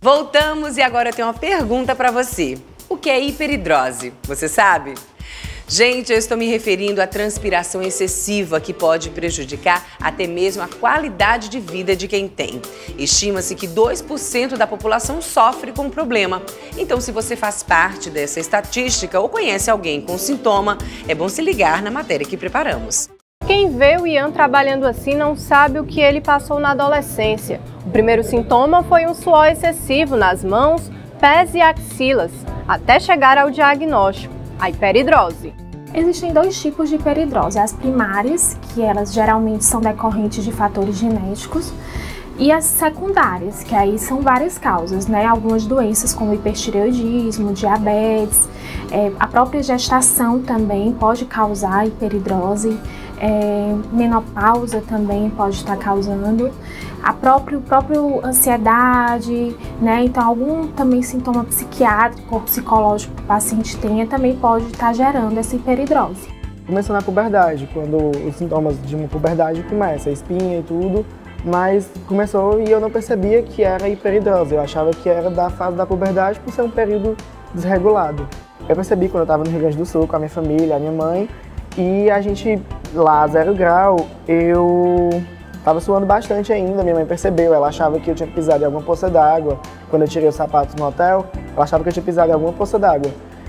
Voltamos e agora eu tenho uma pergunta para você. O que é hiperidrose? Você sabe? Gente, eu estou me referindo à transpiração excessiva que pode prejudicar até mesmo a qualidade de vida de quem tem. Estima-se que 2% da população sofre com o problema. Então, se você faz parte dessa estatística ou conhece alguém com sintoma, é bom se ligar na matéria que preparamos. Quem vê o Ian trabalhando assim não sabe o que ele passou na adolescência. O primeiro sintoma foi um suor excessivo nas mãos, pés e axilas, até chegar ao diagnóstico, a hiperidrose. Existem dois tipos de hiperidrose, as primárias, que elas geralmente são decorrentes de fatores genéticos, e as secundárias, que aí são várias causas, né? Algumas doenças como hipertireoidismo, diabetes, a própria gestação também pode causar hiperidrose, menopausa também pode estar causando, a própria ansiedade, né? Então algum também sintoma psiquiátrico ou psicológico que o paciente tenha também pode estar gerando essa hiperidrose. Começou na puberdade, quando os sintomas de uma puberdade começam, a espinha e tudo, mas começou e eu não percebia que era hiperidrose, eu achava que era da fase da puberdade por ser um período desregulado. Eu percebi quando eu estava no Rio Grande do Sul com a minha família, a minha mãe, e a gente lá, 0 grau, eu estava suando bastante ainda, minha mãe percebeu, ela achava que eu tinha pisado em alguma poça d'água. Quando eu tirei os sapatos no hotel, ela achava que eu tinha pisado em alguma poça d'água.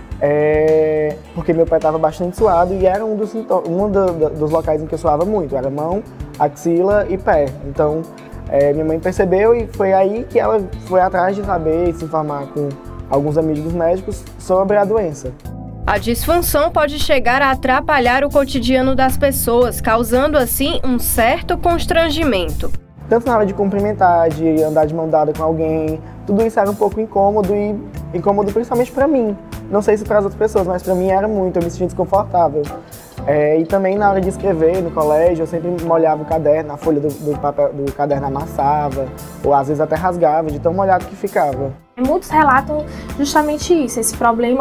Porque meu pé estava bastante suado e era um dos locais em que eu suava muito, era mão, axila e pé. Então, minha mãe percebeu e foi aí que ela foi atrás de saber e se informar com alguns amigos médicos sobre a doença. A disfunção pode chegar a atrapalhar o cotidiano das pessoas, causando assim um certo constrangimento. Tanto na hora de cumprimentar, de andar de mão dada com alguém, tudo isso era um pouco incômodo e incômodo principalmente para mim. Não sei se para as outras pessoas, mas para mim era muito, eu me sentia desconfortável. E também na hora de escrever no colégio, eu sempre molhava o caderno, a folha do papel do caderno amassava, ou às vezes até rasgava, de tão molhado que ficava. Muitos relatam justamente isso, esse problema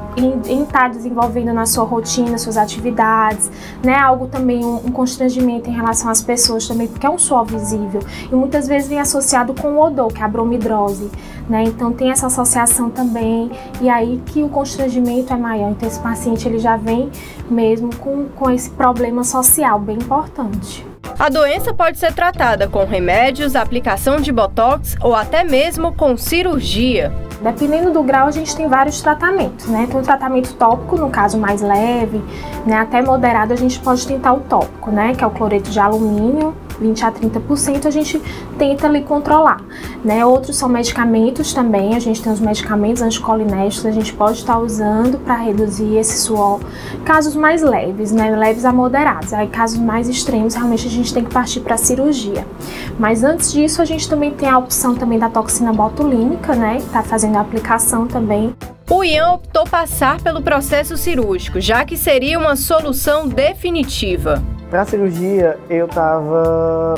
em estar desenvolvendo na sua rotina, suas atividades, né? Algo também, um constrangimento em relação às pessoas também, porque é um suor visível e muitas vezes vem associado com o odor, que é a bromidrose, né? Então tem essa associação também e aí que o constrangimento é maior. Então esse paciente ele já vem mesmo com esse problema social bem importante. A doença pode ser tratada com remédios, aplicação de botox ou até mesmo com cirurgia. Dependendo do grau, a gente tem vários tratamentos, né? Tem um tratamento tópico, no caso mais leve, né? Até moderado, a gente pode tentar o tópico, né? Que é o cloreto de alumínio, 20 a 30%, a gente tenta ali controlar, né? Outros são medicamentos também, a gente tem os medicamentos anticolinérgicos, a gente pode estar usando para reduzir esse suor. Casos mais leves, né? Leves a moderados, aí casos mais extremos, realmente a gente tem que partir para a cirurgia. Mas antes disso, a gente também tem a opção também da toxina botulínica, né? Que tá fazendo a aplicação também. O Ian optou passar pelo processo cirúrgico, já que seria uma solução definitiva. Para a cirurgia, eu estava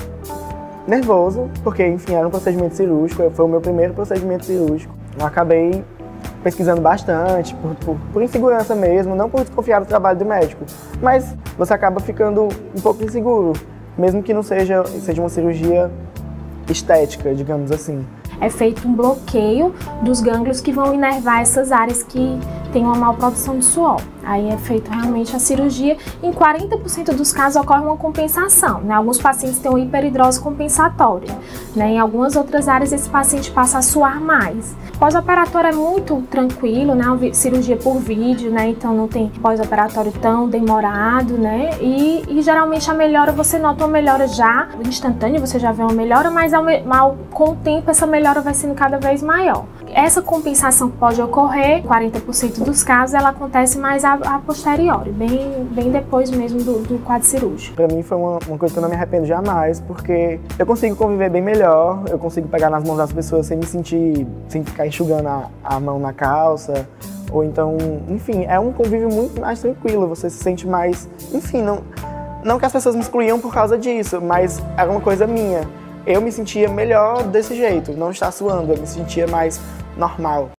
nervoso, porque, enfim, era um procedimento cirúrgico, foi o meu primeiro procedimento cirúrgico. Eu acabei pesquisando bastante, por insegurança mesmo, não por desconfiar do trabalho do médico, mas você acaba ficando um pouco inseguro, mesmo que não seja uma cirurgia estética, digamos assim. É feito um bloqueio dos gânglios que vão inervar essas áreas que têm uma má produção de suor. Aí é feito realmente a cirurgia. Em 40% dos casos ocorre uma compensação, né? Alguns pacientes têm uma hiperidrose compensatória, né? Em algumas outras áreas esse paciente passa a suar mais. Pós-operatório é muito tranquilo, né? Cirurgia por vídeo, né? Então não tem pós-operatório tão demorado, né? E geralmente a melhora, você nota uma melhora já instantânea, você já vê uma melhora, mas com o tempo essa melhora vai sendo cada vez maior. Essa compensação que pode ocorrer, 40% dos casos, ela acontece mais a posteriori, bem depois mesmo do quadro cirúrgico. Para mim foi uma coisa que eu não me arrependo jamais, porque eu consigo conviver bem melhor, eu consigo pegar nas mãos das pessoas sem ficar enxugando a mão na calça, ou então, enfim, é um convívio muito mais tranquilo, você se sente mais, enfim, não que as pessoas me excluíam por causa disso, mas era uma coisa minha. Eu me sentia melhor desse jeito, não estar suando, eu me sentia mais normal.